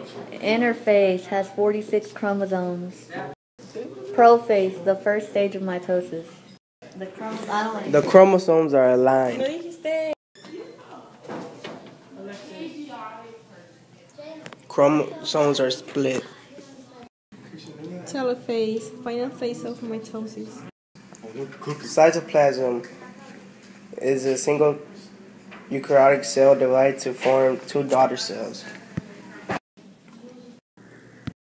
Interphase has 46 chromosomes. Prophase, the first stage of mitosis. The chromosomes are aligned. Chromosomes are split. Telophase, final phase of mitosis. Cytoplasm is a single eukaryotic cell divided to form two daughter cells.